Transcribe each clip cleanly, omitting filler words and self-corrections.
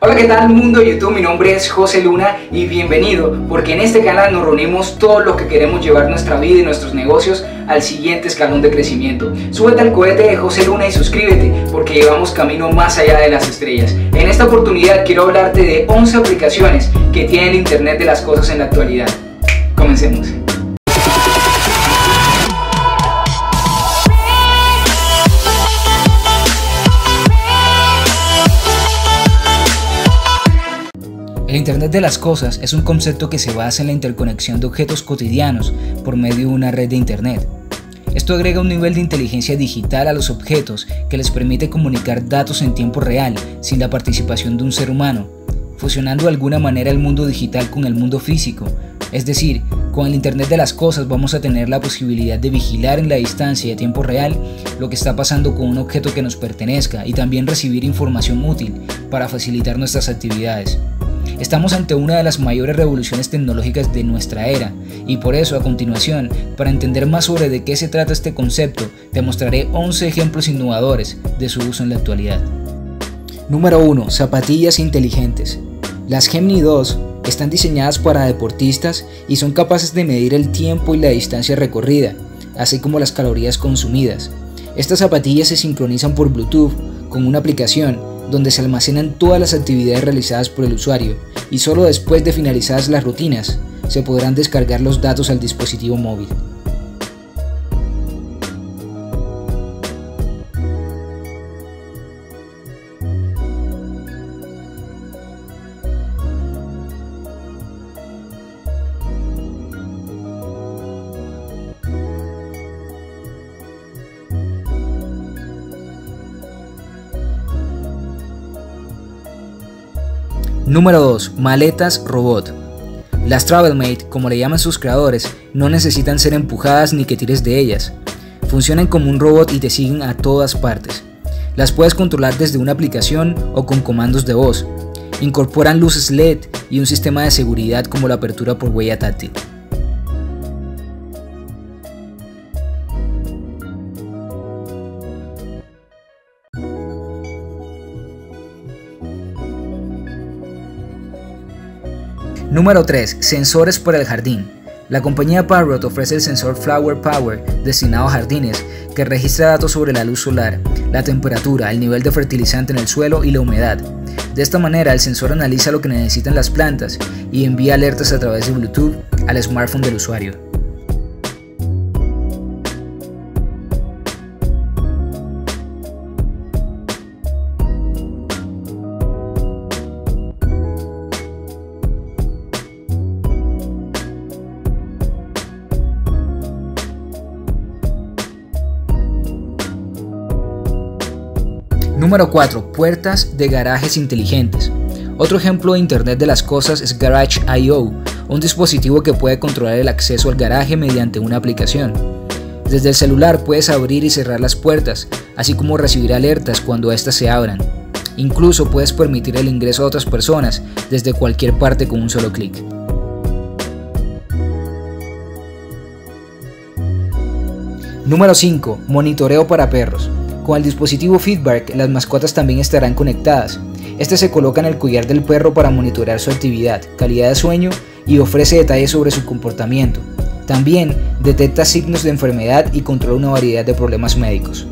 Hola, ¿qué tal mundo de YouTube? Mi nombre es José Luna y bienvenido, porque en este canal nos reunimos todos los que queremos llevar nuestra vida y nuestros negocios al siguiente escalón de crecimiento. Súbete al cohete de José Luna y suscríbete, porque llevamos camino más allá de las estrellas. En esta oportunidad quiero hablarte de 11 aplicaciones que tienen Internet de las cosas en la actualidad. Comencemos. El Internet de las cosas es un concepto que se basa en la interconexión de objetos cotidianos por medio de una red de Internet. Esto agrega un nivel de inteligencia digital a los objetos que les permite comunicar datos en tiempo real sin la participación de un ser humano, fusionando de alguna manera el mundo digital con el mundo físico. Es decir, con el Internet de las cosas vamos a tener la posibilidad de vigilar en la distancia y a tiempo real lo que está pasando con un objeto que nos pertenezca y también recibir información útil para facilitar nuestras actividades. Estamos ante una de las mayores revoluciones tecnológicas de nuestra era y por eso a continuación, para entender más sobre de qué se trata este concepto, te mostraré 11 ejemplos innovadores de su uso en la actualidad. Número 1. Zapatillas inteligentes. Las Gemini 2 están diseñadas para deportistas y son capaces de medir el tiempo y la distancia recorrida, así como las calorías consumidas. Estas zapatillas se sincronizan por Bluetooth con una aplicación donde se almacenan todas las actividades realizadas por el usuario y solo después de finalizadas las rutinas se podrán descargar los datos al dispositivo móvil. Número 2. Maletas robot. Las Travelmate, como le llaman sus creadores, no necesitan ser empujadas ni que tires de ellas. Funcionan como un robot y te siguen a todas partes. Las puedes controlar desde una aplicación o con comandos de voz. Incorporan luces LED y un sistema de seguridad como la apertura por huella táctil. Número 3. Sensores para el jardín. La compañía Parrot ofrece el sensor Flower Power destinado a jardines que registra datos sobre la luz solar, la temperatura, el nivel de fertilizante en el suelo y la humedad. De esta manera el sensor analiza lo que necesitan las plantas y envía alertas a través de Bluetooth al smartphone del usuario. Número 4. Puertas de garajes inteligentes. Otro ejemplo de Internet de las cosas es Garage.io, un dispositivo que puede controlar el acceso al garaje mediante una aplicación. Desde el celular puedes abrir y cerrar las puertas, así como recibir alertas cuando éstas se abran. Incluso puedes permitir el ingreso a otras personas desde cualquier parte con un solo clic. Número 5. Monitoreo para perros. Con el dispositivo Feedback, las mascotas también estarán conectadas. Este se coloca en el collar del perro para monitorear su actividad, calidad de sueño y ofrece detalles sobre su comportamiento. También detecta signos de enfermedad y controla una variedad de problemas médicos.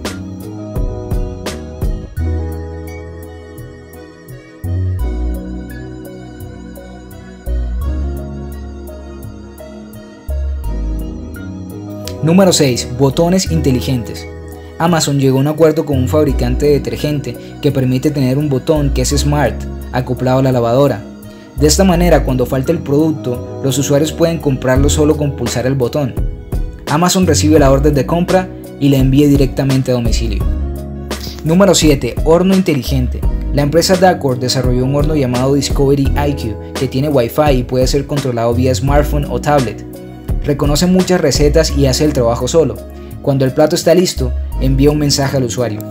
Número 6. Botones inteligentes. Amazon llegó a un acuerdo con un fabricante de detergente que permite tener un botón que es Smart, acoplado a la lavadora. De esta manera, cuando falta el producto, los usuarios pueden comprarlo solo con pulsar el botón. Amazon recibe la orden de compra y la envía directamente a domicilio. Número 7. Horno inteligente. La empresa Dacor desarrolló un horno llamado Discovery IQ que tiene Wi-Fi y puede ser controlado vía smartphone o tablet. Reconoce muchas recetas y hace el trabajo solo. Cuando el plato está listo, envía un mensaje al usuario.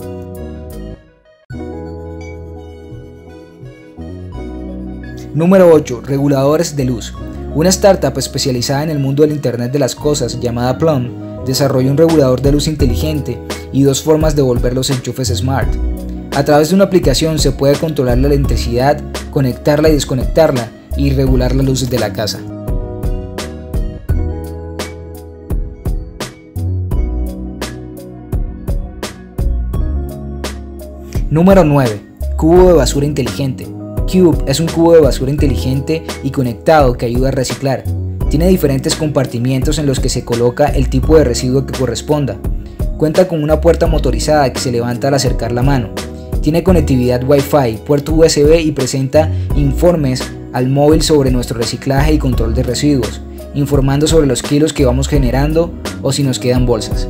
Número 8. Reguladores de luz. Una startup especializada en el mundo del Internet de las cosas llamada Plum desarrolló un regulador de luz inteligente y dos formas de volver los enchufes smart. A través de una aplicación se puede controlar la electricidad, conectarla y desconectarla y regular las luces de la casa. Número 9. Cubo de basura inteligente. Cube es un cubo de basura inteligente y conectado que ayuda a reciclar. Tiene diferentes compartimientos en los que se coloca el tipo de residuo que corresponda. Cuenta con una puerta motorizada que se levanta al acercar la mano. Tiene conectividad Wi-Fi, puerto USB y presenta informes al móvil sobre nuestro reciclaje y control de residuos, informando sobre los kilos que vamos generando o si nos quedan bolsas.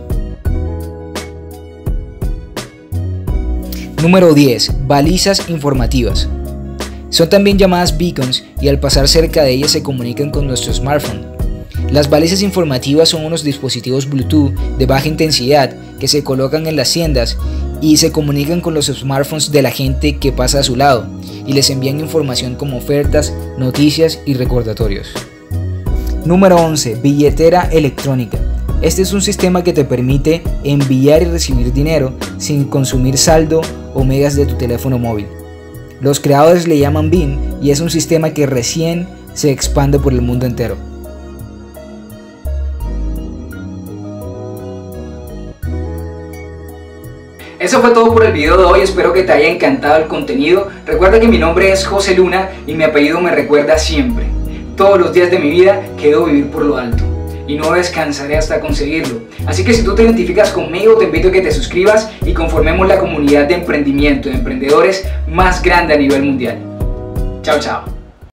Número 10. Balizas informativas. Son también llamadas beacons y al pasar cerca de ellas se comunican con nuestro smartphone. Las balizas informativas son unos dispositivos Bluetooth de baja intensidad que se colocan en las tiendas y se comunican con los smartphones de la gente que pasa a su lado y les envían información como ofertas, noticias y recordatorios. Número 11. Billetera electrónica. Este es un sistema que te permite enviar y recibir dinero sin consumir saldo o megas de tu teléfono móvil. Los creadores le llaman BIM y es un sistema que recién se expande por el mundo entero. Eso fue todo por el video de hoy, espero que te haya encantado el contenido. Recuerda que mi nombre es José Luna y mi apellido me recuerda siempre. Todos los días de mi vida quiero vivir por lo alto y no descansaré hasta conseguirlo. Así que si tú te identificas conmigo, te invito a que te suscribas y conformemos la comunidad de emprendimiento, de emprendedores más grande a nivel mundial. Chao, chao.